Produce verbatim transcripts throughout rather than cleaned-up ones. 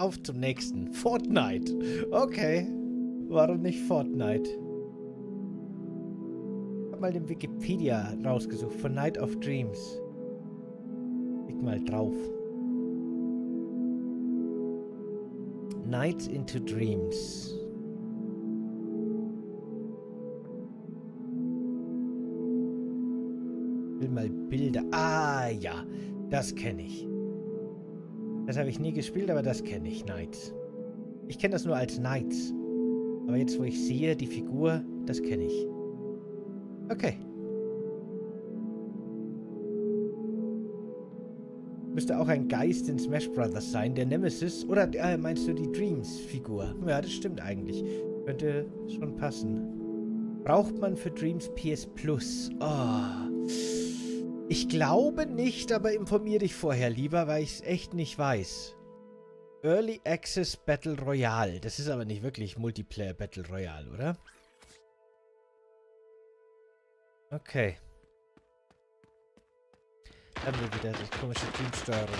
Auf zum nächsten. Fortnite. Okay. Warum nicht Fortnite? Ich hab mal den Wikipedia rausgesucht. Von Night of Dreams. Klick mal drauf. Nights into Dreams. Ich will mal Bilder. Ah, ja. Das kenne ich. Das habe ich nie gespielt, aber das kenne ich. Nights. Ich kenne das nur als Nights. Aber jetzt, wo ich sehe, die Figur, das kenne ich. Okay. Müsste auch ein Geist in Smash Brothers sein, der Nemesis. Oder äh, meinst du die Dreams-Figur? Ja, das stimmt eigentlich. Könnte schon passen. Braucht man für Dreams P S Plus? Oh. Ich glaube nicht, aber informiere dich vorher lieber, weil ich es echt nicht weiß. Early Access Battle Royale. Das ist aber nicht wirklich Multiplayer Battle Royale, oder? Okay. Haben wir wieder die komische Teamsteuerung.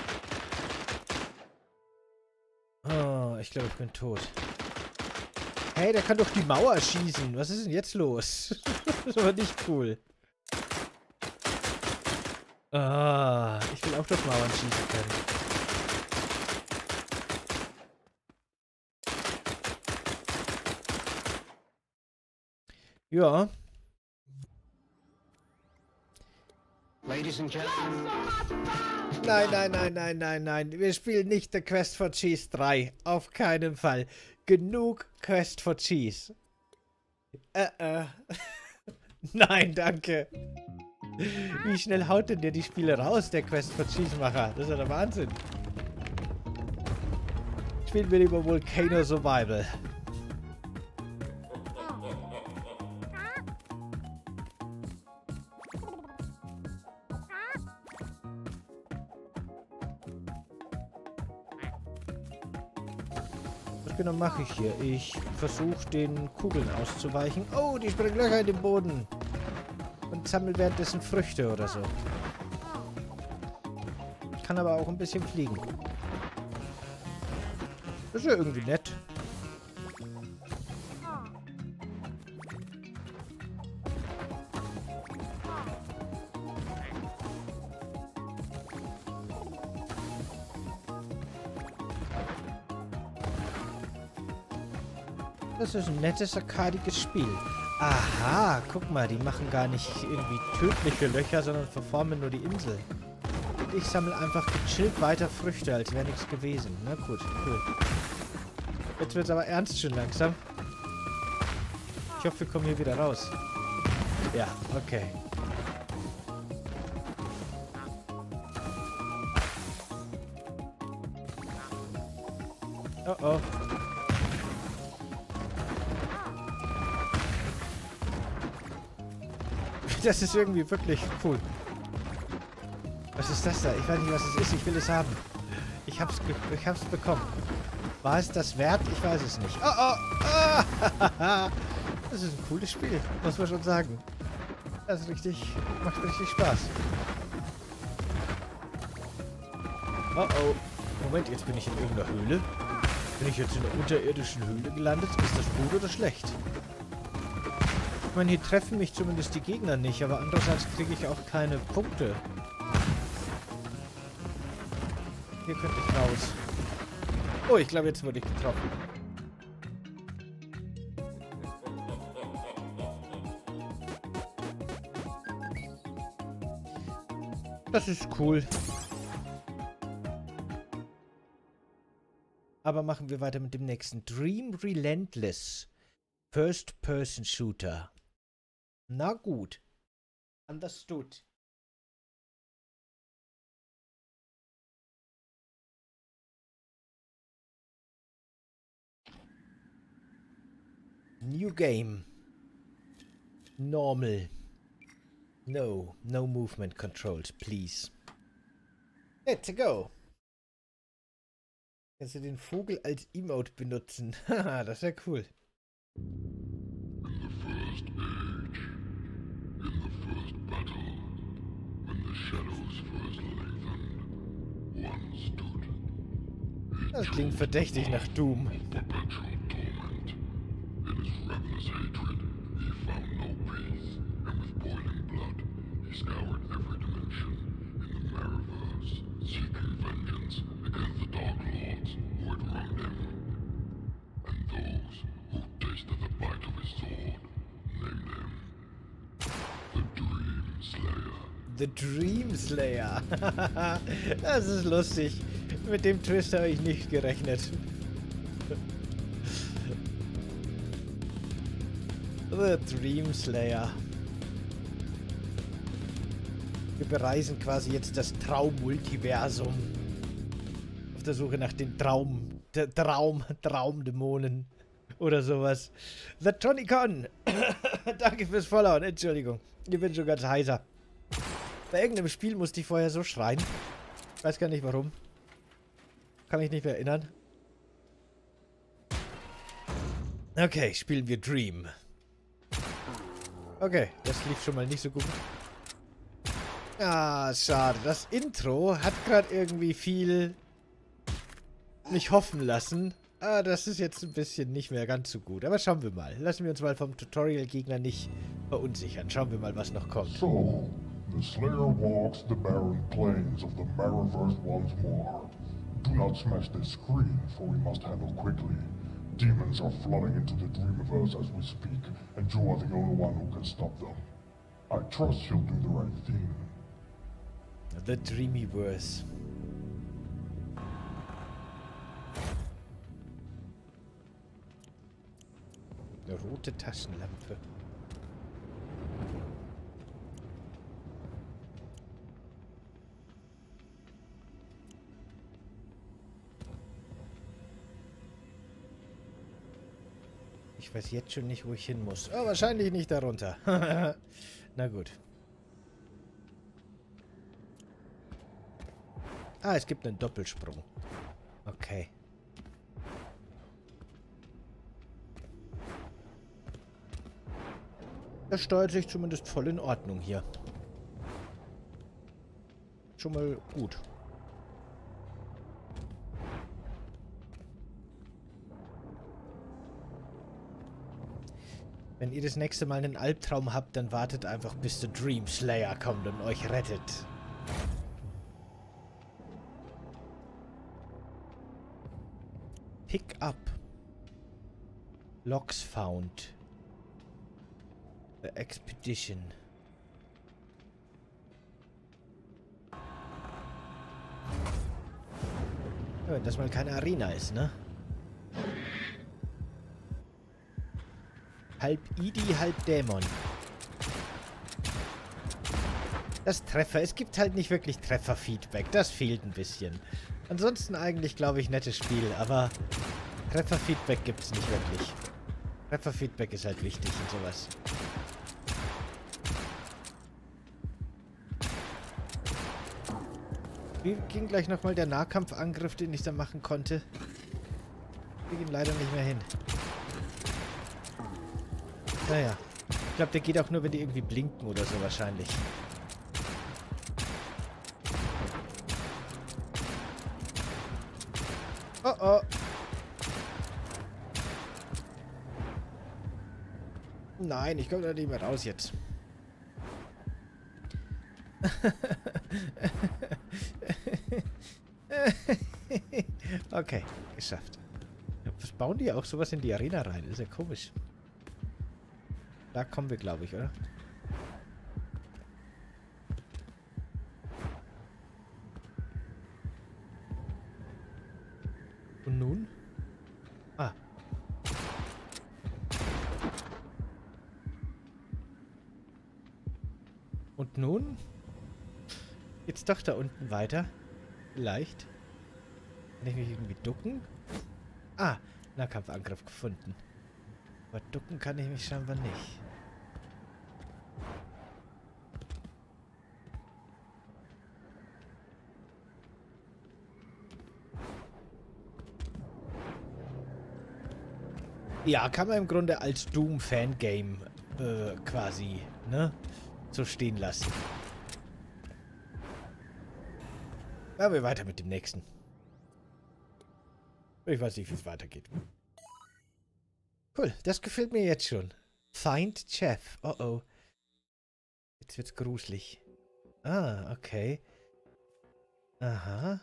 Oh, ich glaube, ich bin tot. Hey, der kann doch die Mauer schießen. Was ist denn jetzt los? Das ist aber nicht cool. Ah, ich will auch durch Mauern schießen können. Ja. Ladies and Gentlemen. Nein, nein, nein, nein, nein, nein. Wir spielen nicht The Quest for Cheese drei. Auf keinen Fall. Genug Quest for Cheese. Äh, äh. Nein, danke. Wie schnell haut denn der die Spiele raus, der Quest for Cheese-Macher? Das ist ja der Wahnsinn. Spielen wir lieber Volcano Survival. Was genau mache ich hier? Ich versuche den Kugeln auszuweichen. Oh, die springen Löcher in den Boden. Und sammle währenddessen Früchte oder so. Kann aber auch ein bisschen fliegen. Das ist ja irgendwie nett. Das ist ein nettes, arkadiges Spiel. Aha, guck mal, die machen gar nicht irgendwie tödliche Löcher, sondern verformen nur die Insel. Und ich sammle einfach gechillt weiter Früchte, als wäre nichts gewesen. Na gut, cool. Jetzt wird es aber ernst schon langsam. Ich hoffe, wir kommen hier wieder raus. Ja, okay. Oh oh. Das ist irgendwie wirklich cool. Was ist das da? Ich weiß nicht, was es ist. Ich will es haben. Ich hab's, ich hab's bekommen. War es das wert? Ich weiß es nicht. Oh, oh, oh. Das ist ein cooles Spiel, muss man schon sagen. Das ist richtig, macht richtig Spaß. Oh, oh. Moment, jetzt bin ich in irgendeiner Höhle. Bin ich jetzt in einer unterirdischen Höhle gelandet? Ist das gut oder schlecht? Ich meine, hier treffen mich zumindest die Gegner nicht, aber andererseits kriege ich auch keine Punkte. Hier könnte ich raus. Oh, ich glaube, jetzt wurde ich getroffen. Das ist cool. Aber machen wir weiter mit dem nächsten. Dream Relentless. First-Person-Shooter. Na gut. Understood. New game. Normal. No. No movement controls, please. Let's go. Kannst du den Vogel als Emote benutzen? Haha, das wäre cool. Shadows first lengthened, one stood, Das klingt verdächtig nach Doom. The Dream Slayer. Das ist lustig. Mit dem Twist habe ich nicht gerechnet. The Dream Slayer. Wir bereisen quasi jetzt das Traum-Multiversum. Auf der Suche nach den Traum... Der Traum... Traumdämonen. Oder sowas. The Tonicon. Danke fürs Followen. Entschuldigung. Ich bin schon ganz heiser. Bei irgendeinem Spiel musste ich vorher so schreien. Weiß gar nicht warum. Kann mich nicht mehr erinnern. Okay, spielen wir Dream. Okay, das lief schon mal nicht so gut. Ah, schade. Das Intro hat gerade irgendwie viel mich hoffen lassen. Ah, das ist jetzt ein bisschen nicht mehr ganz so gut. Aber schauen wir mal. Lassen wir uns mal vom Tutorial-Gegner nicht verunsichern. Schauen wir mal, was noch kommt. So, the Slayer walks the barren plains of the Mirrorverse once more. Do not smash this screen, for we must handle quickly. Demons are flooding into the Dreamiverse as we speak, and you are the only one who can stop them. I trust you'll do the right thing. The Dreamiverse. Eine rote Taschenlampe. Ich weiß jetzt schon nicht, wo ich hin muss. Oh, wahrscheinlich nicht darunter. Na gut. Ah, es gibt einen Doppelsprung. Okay. Das steuert sich zumindest voll in Ordnung hier. Schon mal gut. Wenn ihr das nächste Mal einen Albtraum habt, dann wartet einfach, bis der Dream Slayer kommt und euch rettet. Pick up. Logs found. The Expedition. Ja, wenn das mal keine Arena ist, ne? Halb Idi, halb Dämon. Das Treffer. Es gibt halt nicht wirklich Treffer-Feedback. Das fehlt ein bisschen. Ansonsten eigentlich, glaube ich, nettes Spiel, aber Treffer-Feedback gibt es nicht wirklich. Treffer-Feedback ist halt wichtig und sowas. Wie ging gleich nochmal der Nahkampfangriff, den ich da machen konnte? Ich kriege ihn leider nicht mehr hin. Naja. Ich glaube, der geht auch nur, wenn die irgendwie blinken oder so wahrscheinlich. Oh oh. Nein, ich komme da nicht mehr raus jetzt. Okay, geschafft. Was bauen die auch sowas in die Arena rein? Das ist ja komisch. Da kommen wir, glaube ich, oder? Und nun? Ah. Und nun? Jetzt doch da unten weiter. Vielleicht. Kann ich mich irgendwie ducken? Ah, Nahkampfangriff gefunden. Aber ducken kann ich mich scheinbar nicht. Ja, kann man im Grunde als Doom-Fangame äh, quasi, ne? So stehen lassen. Machen wir weiter mit dem nächsten. Ich weiß nicht, wie es weitergeht. Cool, das gefällt mir jetzt schon. Find Jeff. Oh oh. Jetzt wird's gruselig. Ah, okay. Aha.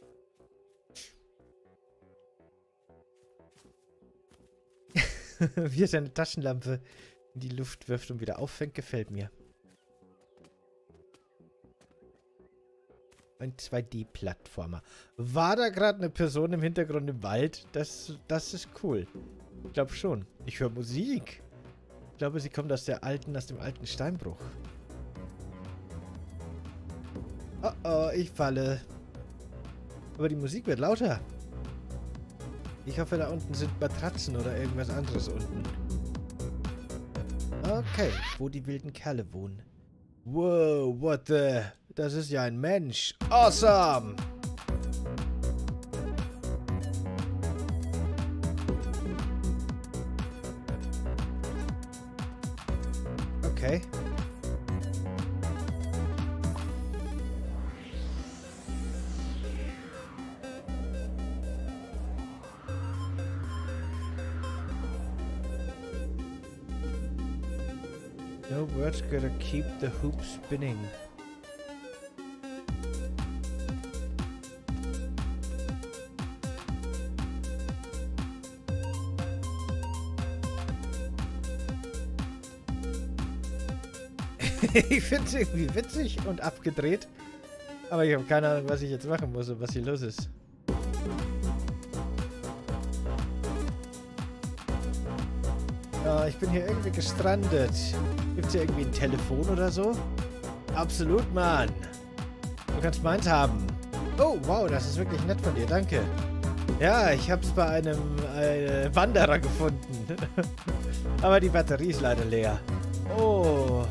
Wie er seine Taschenlampe in die Luft wirft und wieder auffängt, gefällt mir. Ein zwei D-Plattformer. War da gerade eine Person im Hintergrund im Wald? Das, das ist cool. Ich glaube schon. Ich höre Musik. Ich glaube, sie kommt aus der alten, aus dem alten Steinbruch. Oh oh, ich falle. Aber die Musik wird lauter. Ich hoffe, da unten sind Matratzen oder irgendwas anderes unten. Okay, wo die wilden Kerle wohnen. Wow, what the... Das ist ja ein Mensch. Awesome! Okay. No words gonna keep the hoop spinning. Ich finde es irgendwie witzig und abgedreht. Aber ich habe keine Ahnung, was ich jetzt machen muss und was hier los ist. Ja, ich bin hier irgendwie gestrandet. Gibt es hier irgendwie ein Telefon oder so? Absolut, Mann. Du kannst meins haben. Oh, wow, das ist wirklich nett von dir. Danke. Ja, ich habe es bei einem äh, Wanderer gefunden. Aber die Batterie ist leider leer. Oh.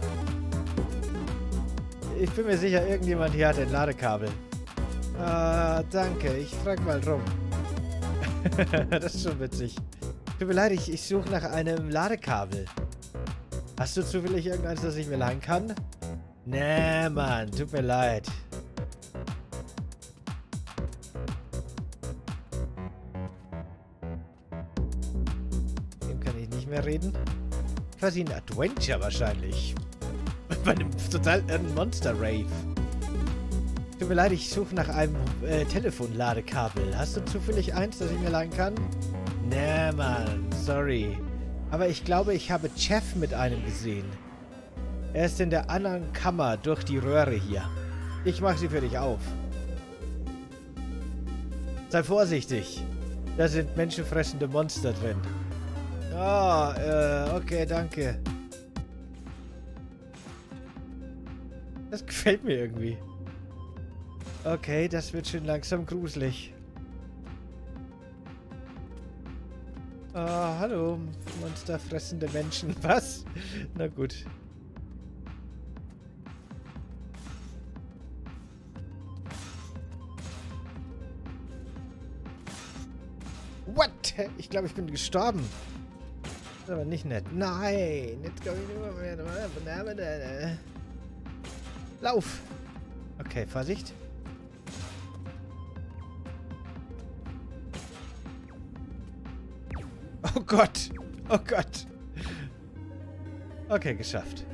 Ich bin mir sicher, irgendjemand hier hat ein Ladekabel. Ah, danke. Ich frag mal rum. Das ist schon witzig. Tut mir leid, ich, ich suche nach einem Ladekabel. Hast du zufällig irgendeins, das ich mir leihen kann? Nee, Mann. Tut mir leid. Dem kann ich nicht mehr reden. Quasi ein Adventure wahrscheinlich. Bei einem total irren Monster-Rave. Tut mir leid, ich suche nach einem äh, Telefonladekabel. Hast du zufällig eins, das ich mir leihen kann? Nee, Mann. Sorry. Aber ich glaube, ich habe Jeff mit einem gesehen. Er ist in der anderen Kammer durch die Röhre hier. Ich mache sie für dich auf. Sei vorsichtig. Da sind menschenfressende Monster drin. Oh, äh, okay, danke. Das gefällt mir irgendwie. Okay, das wird schon langsam gruselig. Ah, hallo, monsterfressende Menschen. Was? Na gut. What? Ich glaube, ich bin gestorben. Das ist aber nicht nett. Nein, jetzt glaube ich nur mehr. Lauf! Okay, Vorsicht. Oh Gott! Oh Gott! Okay, geschafft.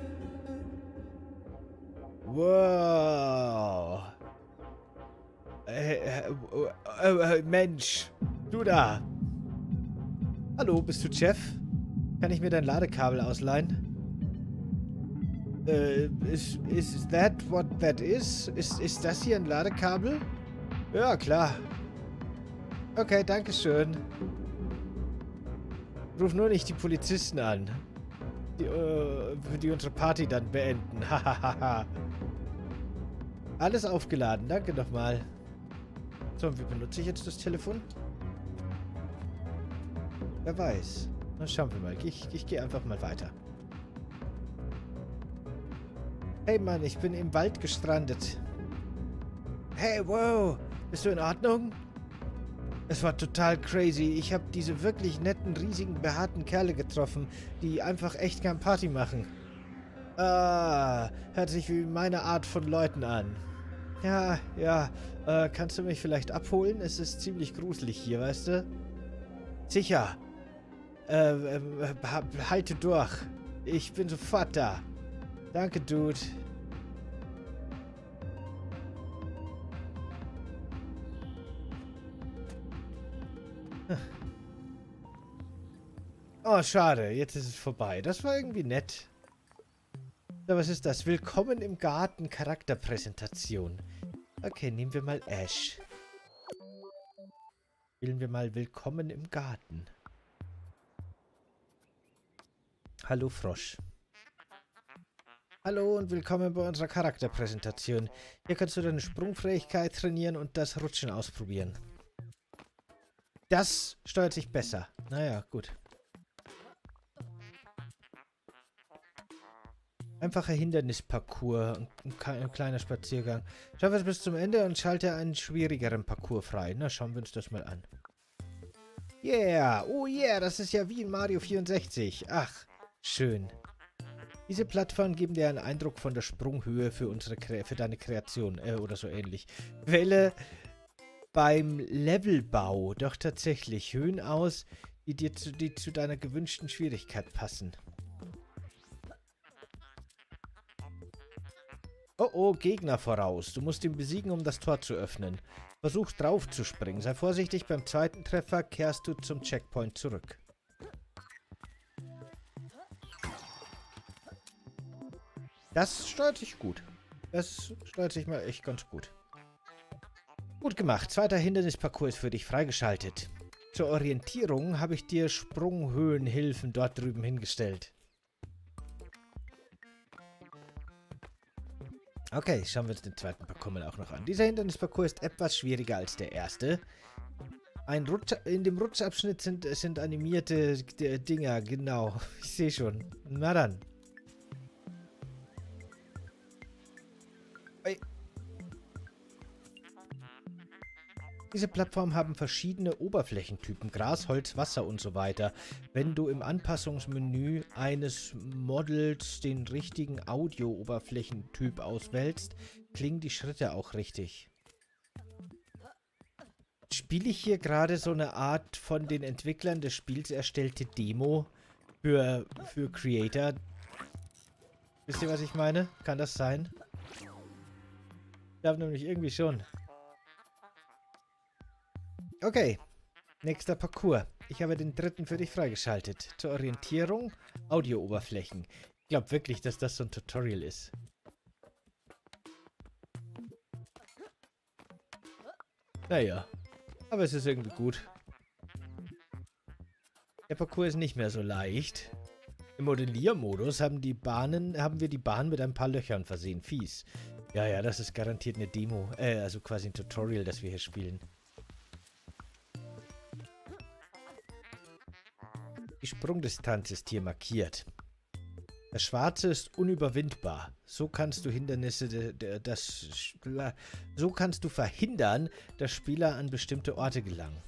Wow! Äh, äh, äh, äh, Mensch! Du da! Hallo, bist du Jeff? Kann ich mir dein Ladekabel ausleihen? Uh, is, is that what that is? Ist, ist das hier ein Ladekabel? Ja, klar. Okay, danke schön. Ruf nur nicht die Polizisten an. Die, uh, für die unsere Party dann beenden. Hahaha. Alles aufgeladen. Danke nochmal. So, und wie benutze ich jetzt das Telefon? Wer weiß. Na, schauen wir mal. Ich, ich gehe einfach mal weiter. Hey Mann, ich bin im Wald gestrandet. Hey, wow. Bist du in Ordnung? Es war total crazy. Ich habe diese wirklich netten, riesigen, behaarten Kerle getroffen, die einfach echt gern Party machen. Ah, hört sich wie meine Art von Leuten an. Ja, ja. Äh, kannst du mich vielleicht abholen? Es ist ziemlich gruselig hier, weißt du? Sicher. Äh, äh, halte durch. Ich bin sofort da. Danke, Dude. Oh, schade. Jetzt ist es vorbei. Das war irgendwie nett. So, was ist das? Willkommen im Garten. Charakterpräsentation. Okay, nehmen wir mal Ash. Spielen wir mal Willkommen im Garten. Hallo Frosch. Hallo und willkommen bei unserer Charakterpräsentation. Hier kannst du deine Sprungfähigkeit trainieren und das Rutschen ausprobieren. Das steuert sich besser. Naja, gut. Einfacher Hindernisparcours und ein kleiner Spaziergang. Schaffe es bis zum Ende und schalte einen schwierigeren Parcours frei. Na, schauen wir uns das mal an. Yeah, oh yeah, das ist ja wie in Mario vierundsechzig. Ach, schön. Diese Plattformen geben dir einen Eindruck von der Sprunghöhe für, unsere, für deine Kreation, äh, oder so ähnlich. Wähle beim Levelbau doch tatsächlich Höhen aus, die dir zu, die zu deiner gewünschten Schwierigkeit passen. Oh oh, Gegner voraus. Du musst ihn besiegen, um das Tor zu öffnen. Versuch drauf zu springen. Sei vorsichtig, beim zweiten Treffer kehrst du zum Checkpoint zurück. Das steuert sich gut. Das steuert sich mal echt ganz gut. Gut gemacht. Zweiter Hindernisparcours ist für dich freigeschaltet. Zur Orientierung habe ich dir Sprunghöhenhilfen dort drüben hingestellt. Okay, schauen wir uns den zweiten Parcours auch noch an. Dieser Hindernisparcours ist etwas schwieriger als der erste. Ein Rutsch, in dem Rutschabschnitt sind, sind animierte Dinger, genau. Ich sehe schon. Na dann. Hey. Diese Plattformen haben verschiedene Oberflächentypen, Gras, Holz, Wasser und so weiter. Wenn du im Anpassungsmenü eines Models den richtigen Audio-Oberflächentyp auswählst, klingen die Schritte auch richtig. Spiele ich hier gerade so eine Art von den Entwicklern des Spiels erstellte Demo für, für Creator? Wisst ihr, was ich meine? Kann das sein? Ich glaube nämlich irgendwie schon. Okay, nächster Parcours. Ich habe den dritten für dich freigeschaltet. Zur Orientierung, Audio-Oberflächen. Ich glaube wirklich, dass das so ein Tutorial ist. Naja, aber es ist irgendwie gut. Der Parcours ist nicht mehr so leicht. Im Modelliermodus haben die Bahnen, haben wir die Bahn mit ein paar Löchern versehen. Fies. Ja, ja, das ist garantiert eine Demo. Äh, also quasi ein Tutorial, das wir hier spielen. Die Sprungdistanz ist hier markiert. Das Schwarze ist unüberwindbar. So kannst du Hindernisse, das, so kannst du verhindern, dass Spieler an bestimmte Orte gelangen.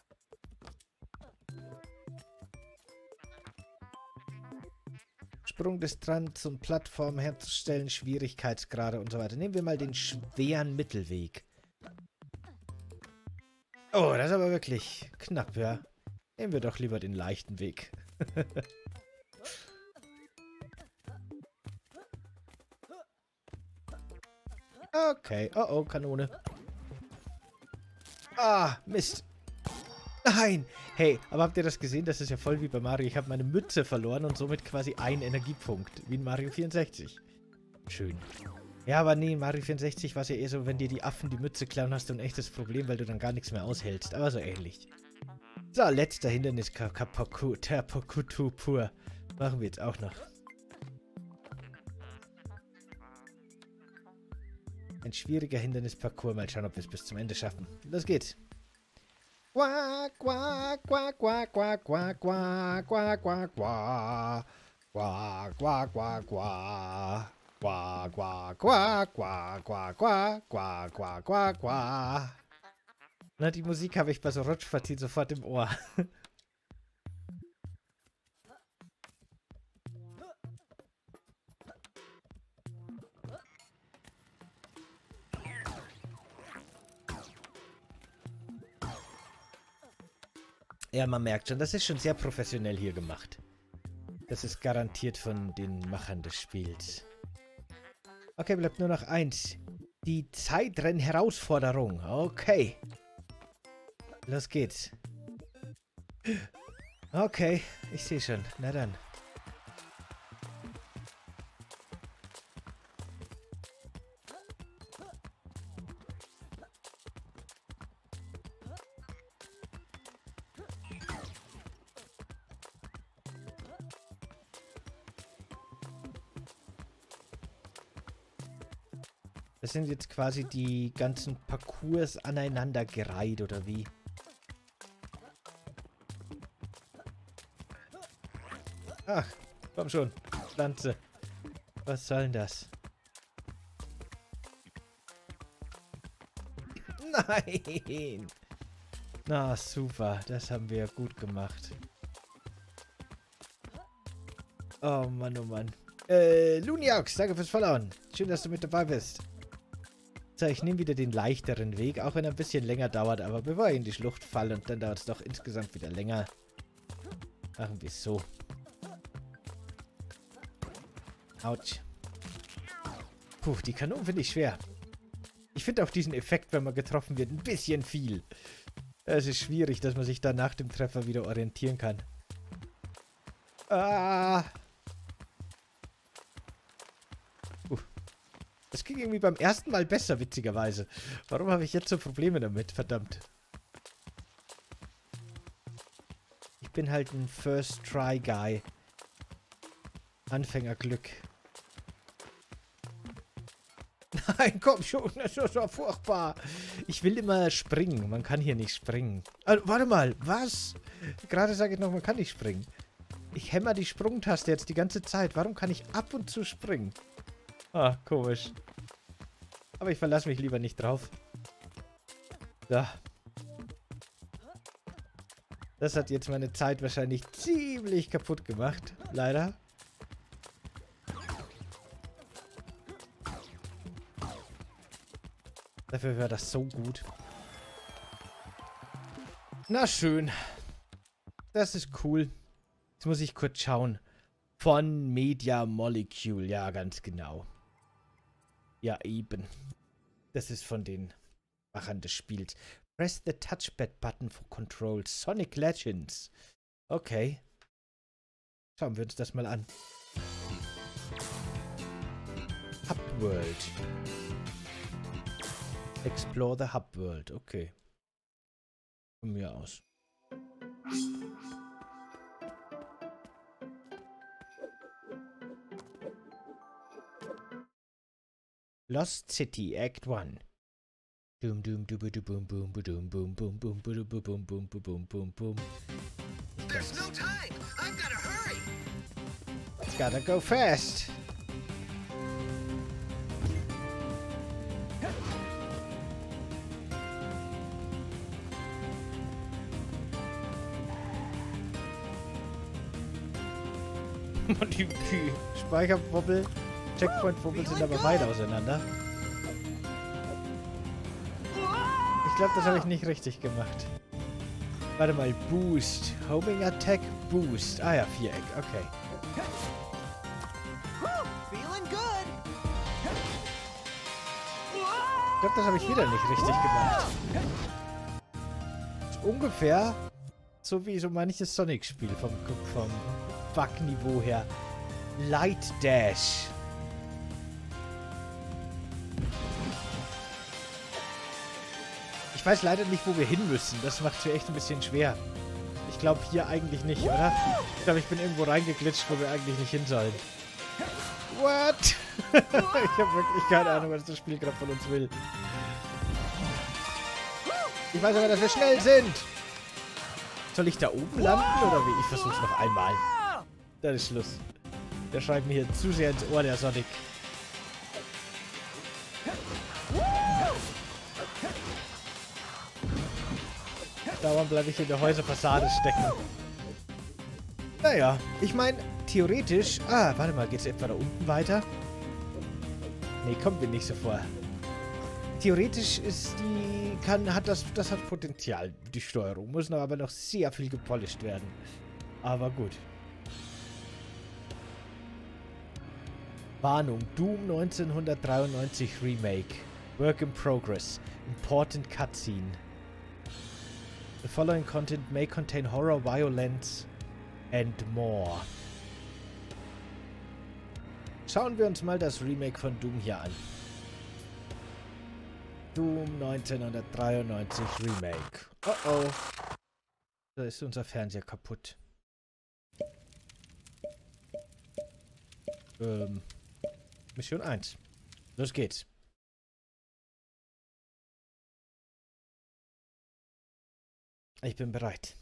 Sprungdistanz und Plattform herzustellen, Schwierigkeitsgrade und so weiter. Nehmen wir mal den schweren Mittelweg. Oh, das ist aber wirklich knapp, ja. Nehmen wir doch lieber den leichten Weg. Okay. Oh oh, Kanone. Ah, Mist. Nein. Hey, aber habt ihr das gesehen? Das ist ja voll wie bei Mario. Ich habe meine Mütze verloren und somit quasi einen Energiepunkt. Wie in Mario vierundsechzig. Schön. Ja, aber nee, in Mario vierundsechzig war es ja eher so, wenn dir die Affen die Mütze klauen, hast du ein echtes Problem, weil du dann gar nichts mehr aushältst. Aber so ähnlich. So, letzter Hindernis. Parcours pur. Machen wir jetzt auch noch. Ein schwieriger Hindernisparcours. Mal schauen, ob wir es bis zum Ende schaffen. Los geht's. Quack, quack, quack, quack, quack, quack, quack, quack, quack, quack. Quack, quack, quack, quack. Quack, quack, quack, quack, quack, quack, quack, quack, quack, quack. Na, die Musik habe ich bei so Rutschpartien sofort im Ohr. Ja, man merkt schon, das ist schon sehr professionell hier gemacht. Das ist garantiert von den Machern des Spiels. Okay, bleibt nur noch eins. Die Zeitrennen-Herausforderung. Okay. Los geht's. Okay, ich sehe schon. Na dann. Das sind jetzt quasi die ganzen Parcours aneinandergereiht, oder wie? Ach, komm schon. Pflanze. Was soll denn das? Nein! Na, super. Das haben wir gut gemacht. Oh Mann, oh Mann. Äh, Luniox, danke fürs Followen. Schön, dass du mit dabei bist. So, ich nehme wieder den leichteren Weg, auch wenn er ein bisschen länger dauert, aber bevor ich in die Schlucht falle und dann dauert es doch insgesamt wieder länger. Machen wir es so. Autsch. Puh, die Kanonen finde ich schwer. Ich finde auch diesen Effekt, wenn man getroffen wird, ein bisschen viel. Es ist schwierig, dass man sich dann nach dem Treffer wieder orientieren kann. Ah. Uh. Das ging irgendwie beim ersten Mal besser, witzigerweise. Warum habe ich jetzt so Probleme damit? Verdammt. Ich bin halt ein First-Try-Guy. Anfängerglück. Nein, komm schon, das ist doch furchtbar. Ich will immer springen. Man kann hier nicht springen. Ah, warte mal, was? Gerade sage ich noch, man kann nicht springen. Ich hämmer die Sprungtaste jetzt die ganze Zeit. Warum kann ich ab und zu springen? Ah, komisch. Aber ich verlasse mich lieber nicht drauf. So. Das hat jetzt meine Zeit wahrscheinlich ziemlich kaputt gemacht. Leider. Dafür wäre das so gut. Na schön. Das ist cool. Jetzt muss ich kurz schauen. Von Media Molecule. Ja, ganz genau. Ja, eben. Das ist von den Machern des Spiels. Press the Touchpad Button for Control. Sonic Legends. Okay. Schauen wir uns das mal an. Hub World. Explore the Hub World. Okay. Von mir aus. Lost City, Act one. Doom doom doom doom boom boom boom boom boom boom boom boom boom boom boom boom. There's no time. I've gotta hurry. It's gotta go fast. die, die Speicherwobbel, Checkpoint-Wobbel sind aber weit auseinander. Ich glaube, das habe ich nicht richtig gemacht. Warte mal, Boost. Homing Attack, Boost. Ah ja, Viereck, okay. Ich glaube, das habe ich wieder nicht richtig gemacht. Ist ungefähr so wie so manches Sonic-Spiel vom, vom Bug-Niveau her. Light Dash. Ich weiß leider nicht, wo wir hin müssen. Das macht es echt ein bisschen schwer. Ich glaube hier eigentlich nicht, oder? Ich glaube, ich bin irgendwo reingeglitscht, wo wir eigentlich nicht hin sollen. What? Ich habe wirklich keine Ahnung, was das Spiel gerade von uns will. Ich weiß aber, dass wir schnell sind. Soll ich da oben landen oder wie? Ich versuch's noch einmal. Dann ist Schluss. Der schreibt mir hier zu sehr ins Ohr, der Sonic. Dauernd bleibe ich in der Häuserfassade stecken. Naja, ich meine, theoretisch... Ah, warte mal, geht's etwa da unten weiter? Nee, kommt mir nicht so vor. theoretisch ist die, kann, hat das, das hat Potenzial, die Steuerung. Muss noch aber noch sehr viel gepolished werden. Aber gut. Warnung, Doom neunzehnhundertdreiundneunzig Remake. Work in progress. Important cutscene. The following content may contain horror, violence and more. Schauen wir uns mal das Remake von Doom hier an. Doom neunzehnhundertdreiundneunzig Remake. Oh oh. Da ist unser Fernseher kaputt. Ähm. Mission eins. Los geht's. Ich bin bereit.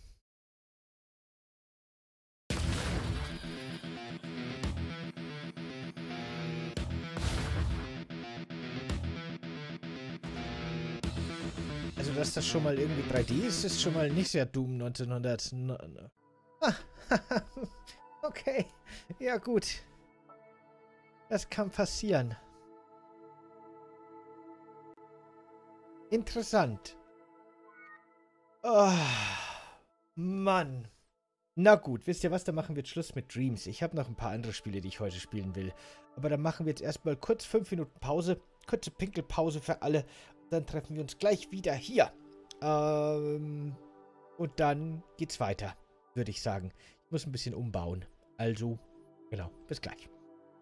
Also, dass das schon mal irgendwie drei D ist, ist schon mal nicht sehr Doom neunzehnhundert. Ah, okay. Ja, gut. Das kann passieren. Interessant. Oh, Mann. Na gut, wisst ihr was? Dann machen wir jetzt Schluss mit Dreams. Ich habe noch ein paar andere Spiele, die ich heute spielen will. Aber dann machen wir jetzt erstmal kurz fünf Minuten Pause. Kurze Pinkelpause für alle. Dann treffen wir uns gleich wieder hier. Ähm, und dann geht's weiter, würde ich sagen. Ich muss ein bisschen umbauen. Also, genau, bis gleich.